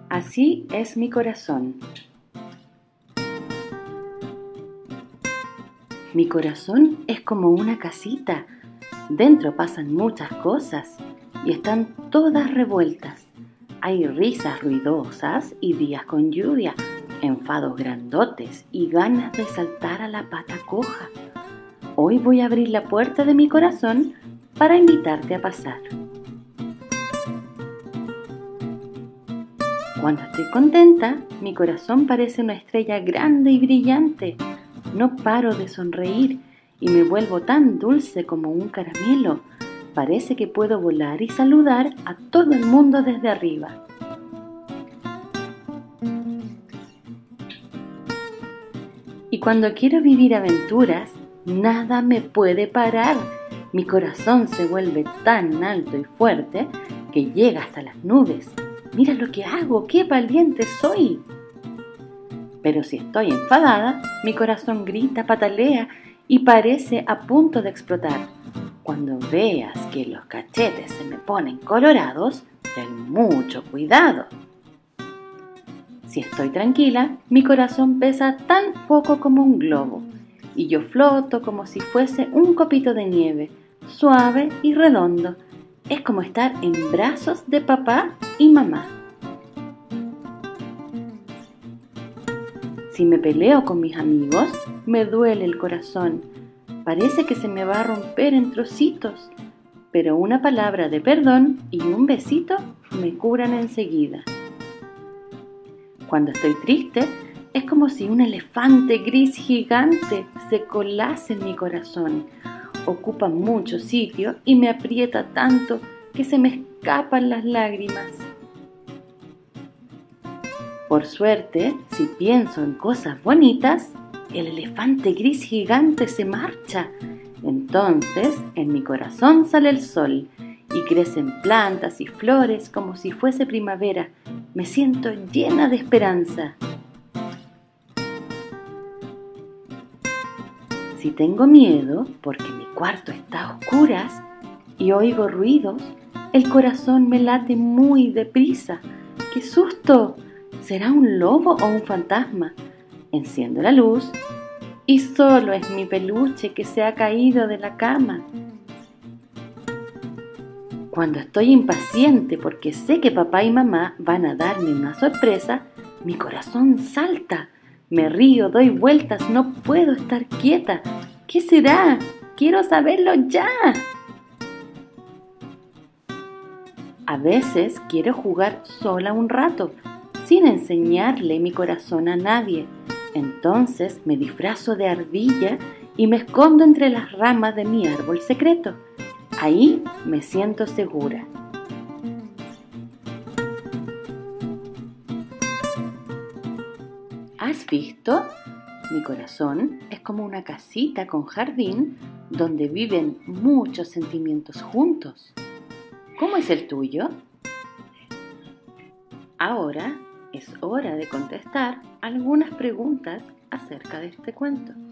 Así es mi corazón. Mi corazón es como una casita. Dentro pasan muchas cosas y están todas revueltas. Hay risas ruidosas y días con lluvia, enfados grandotes y ganas de saltar a la pata coja. Hoy voy a abrir la puerta de mi corazón para invitarte a pasar. Cuando estoy contenta, mi corazón parece una estrella grande y brillante. No paro de sonreír y me vuelvo tan dulce como un caramelo. Parece que puedo volar y saludar a todo el mundo desde arriba. Y cuando quiero vivir aventuras, nada me puede parar. Mi corazón se vuelve tan alto y fuerte que llega hasta las nubes. Mira lo que hago, qué valiente soy. Pero si estoy enfadada, mi corazón grita, patalea y parece a punto de explotar. Cuando veas que los cachetes se me ponen colorados, ten mucho cuidado. Si estoy tranquila, mi corazón pesa tan poco como un globo y yo floto como si fuese un copito de nieve, suave y redondo. Es como estar en brazos de papá y mamá. Si me peleo con mis amigos, me duele el corazón. Parece que se me va a romper en trocitos, pero una palabra de perdón y un besito me curan enseguida. Cuando estoy triste, es como si un elefante gris gigante se colase en mi corazón. Ocupa mucho sitio y me aprieta tanto que se me escapan las lágrimas. Por suerte, si pienso en cosas bonitas, el elefante gris gigante se marcha. Entonces, en mi corazón sale el sol y crecen plantas y flores como si fuese primavera. Me siento llena de esperanza. Si tengo miedo porque mi cuarto está a oscuras y oigo ruidos, el corazón me late muy deprisa. ¡Qué susto! ¿Será un lobo o un fantasma? Enciendo la luz y solo es mi peluche que se ha caído de la cama. Cuando estoy impaciente porque sé que papá y mamá van a darme una sorpresa, mi corazón salta. Me río, doy vueltas, no puedo estar quieta. ¿Qué será? ¡Quiero saberlo ya! A veces quiero jugar sola un rato, sin enseñarle mi corazón a nadie. Entonces me disfrazo de ardilla y me escondo entre las ramas de mi árbol secreto. Ahí me siento segura. ¿Has visto? Mi corazón es como una casita con jardín donde viven muchos sentimientos juntos. ¿Cómo es el tuyo? Ahora es hora de contestar algunas preguntas acerca de este cuento.